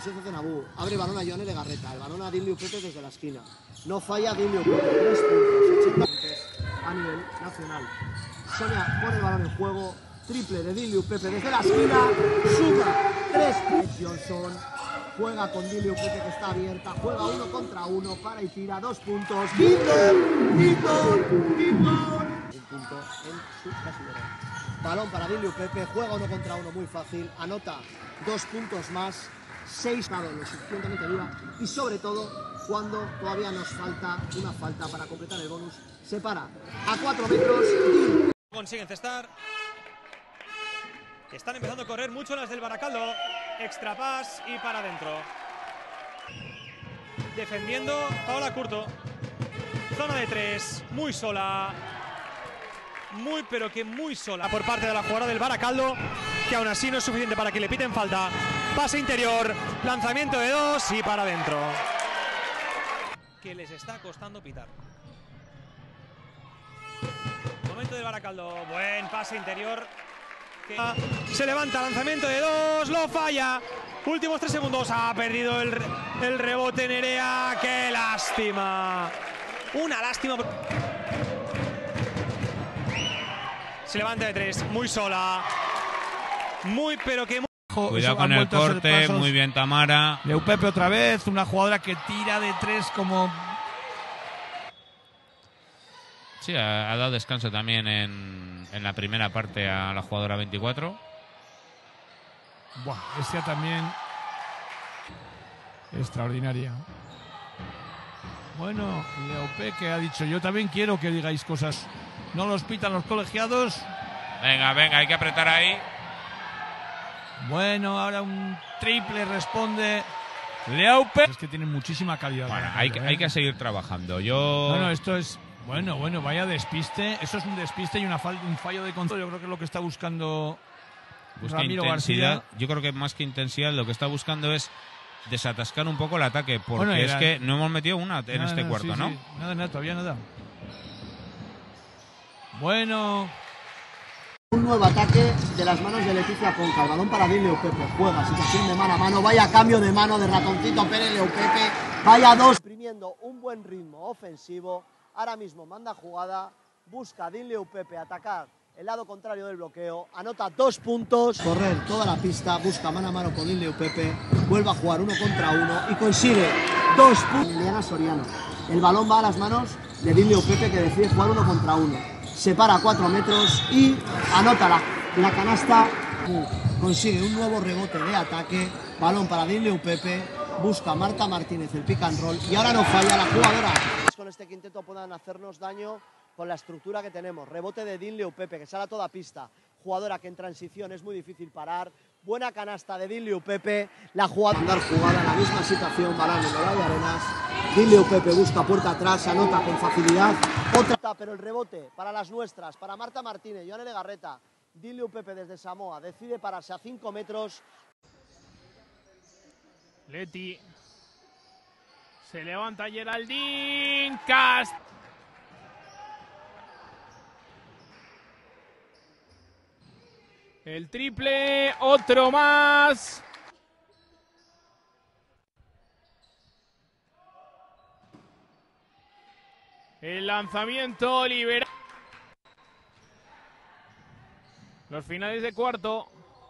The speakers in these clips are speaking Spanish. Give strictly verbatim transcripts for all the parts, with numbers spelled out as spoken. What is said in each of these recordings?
José Zenabú. Abre balón a Joan Legarreta. El balón a Dinley Pepe desde la esquina. No falla Dinley Pepe. Tres puntos. ochenta puntos a nivel nacional. Sonia pone el balón en juego. Triple de Dinley Pepe desde la esquina. Suma. Tres. Johnson juega con Dinley Pepe que está abierta. Juega uno contra uno. Para y tira. Dos puntos. Guindor. Guindor. Guindor. Un punto en su casillero. Balón para Dinley Pepe, juega uno contra uno muy fácil, anota dos puntos más, seis dado lo suficientemente viva y sobre todo cuando todavía nos falta una falta para completar el bonus, se para a cuatro metros y... Consiguen cestar, están empezando a correr mucho las del Baracaldo, extra pass y para adentro. Defendiendo Paola Curto, zona de tres, muy sola. Muy pero que muy sola por parte de la jugadora del Baracaldo, que aún así no es suficiente para que le piten falta. Pase interior, lanzamiento de dos y para adentro. Que les está costando pitar. Momento del Baracaldo, buen pase interior. Que se levanta, lanzamiento de dos, lo falla. Últimos tres segundos, ha perdido el, el rebote Nerea. ¡Qué lástima! Una lástima. Se levanta de tres, muy sola, muy pero que muy... Cuidado con el corte, muy bien Tamara. Leupepe otra vez, una jugadora que tira de tres como... Sí, ha, ha dado descanso también en, en la primera parte a la jugadora veinticuatro. Buah, esta también extraordinaria. Bueno, Leupe que ha dicho, yo también quiero que digáis cosas. No los pitan los colegiados. Venga, venga, hay que apretar ahí. Bueno, ahora un triple responde Leupe. Es que tienen muchísima calidad. Bueno, hay que, hay que seguir trabajando. Yo... Bueno, esto es... Bueno, bueno, vaya despiste. Eso es un despiste y una fal un fallo de control. Yo creo que es lo que está buscando Busca Ramiro intensidad. García. Yo creo que más que intensidad lo que está buscando es desatascar un poco el ataque. Porque bueno, es era... que no hemos metido una en nada, este nada, cuarto, sí, ¿no? Sí. Nada, nada, todavía nada. Bueno... Un nuevo ataque de las manos de Leticia Conca. El balón para Dinley Pepe. Juega, situación de mano a mano. Vaya cambio de mano de Ratoncito Pérez Leupepe. Vaya dos. Imprimiendo un buen ritmo ofensivo. Ahora mismo manda jugada. Busca a Dinley Pepe atacar el lado contrario del bloqueo. Anota dos puntos. Correr toda la pista. Busca mano a mano con Dinley Pepe. Vuelve a jugar uno contra uno. Y consigue dos puntos. Eliana Soriano. El balón va a las manos de Dinley Pepe que decide jugar uno contra uno. Se para a cuatro metros y anota la, la canasta. Consigue un nuevo rebote de ataque. Balón para Dinley Pepe. Busca a Marta Martínez el pick and roll. Y ahora no falla la jugadora. Con este quinteto puedan hacernos daño con la estructura que tenemos. Rebote de Dinley Pepe que sale a toda pista. Jugadora que en transición es muy difícil parar. Buena canasta de Dinley Pepe. La jugada. Andar jugada en la misma situación. Balón en Olaya Arenas. Dinley Pepe busca puerta atrás. Anota con facilidad. Otra, pero el rebote para las nuestras, para Marta Martínez, Joan Legarreta, Dinley Pepe desde Samoa, decide pararse a cinco metros. Leti, se levanta Geraldine, Cast. El triple, otro más. El lanzamiento libera. Los finales de cuarto.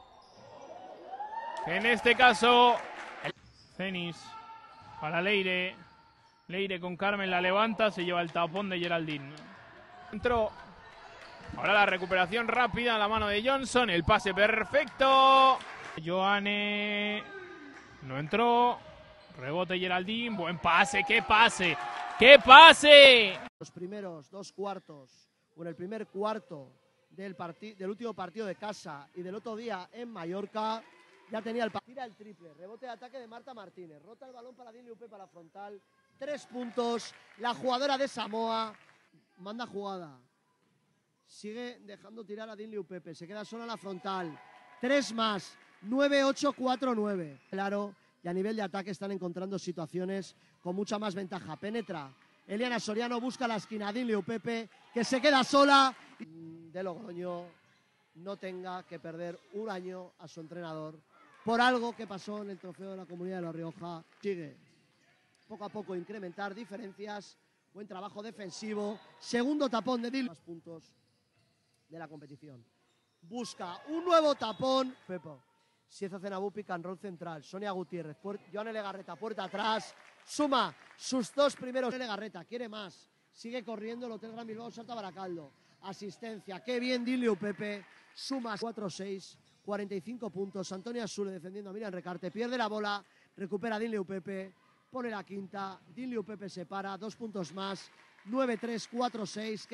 En este caso, Cenis para Leire. Leire con Carmen la levanta, se lleva el tapón de Geraldine. Entró. Ahora la recuperación rápida a la mano de Johnson. El pase perfecto. Joanne no entró. Rebote Geraldine. Buen pase. ¡Qué pase! ¡Qué pase! Los primeros dos cuartos, o en el primer cuarto del, del último partido de casa y del otro día en Mallorca, ya tenía el tira el triple, rebote de ataque de Marta Martínez, rota el balón para Dinley Pepe para la frontal, tres puntos, la jugadora de Samoa manda jugada, sigue dejando tirar a Dinley Pepe, se queda sola en la frontal, tres más, nueve ocho cuatro nueve, claro. Y a nivel de ataque están encontrando situaciones con mucha más ventaja. Penetra. Eliana Soriano busca la esquina. Dinley Pepe, que se queda sola. De Logroño no tenga que perder un año a su entrenador por algo que pasó en el trofeo de la Comunidad de La Rioja. Sigue poco a poco incrementar diferencias, buen trabajo defensivo, segundo tapón de Dil, más puntos de la competición. Busca un nuevo tapón, Pepo. Sieza Cenabú, pick and roll central, Sonia Gutiérrez, Joan Legarreta, puerta atrás, suma sus dos primeros. Legarreta, quiere más, sigue corriendo el Hotel Gran Bilbao, salta Baracaldo, asistencia, qué bien Dinliu Pepe, suma cuatro seis, cuarenta y cinco puntos, Antonia Sule defendiendo a Miriam Recarte, pierde la bola, recupera Dinliu Pepe, pone la quinta, Dinliu Pepe se para, dos puntos más, nueve tres, cuatro seis.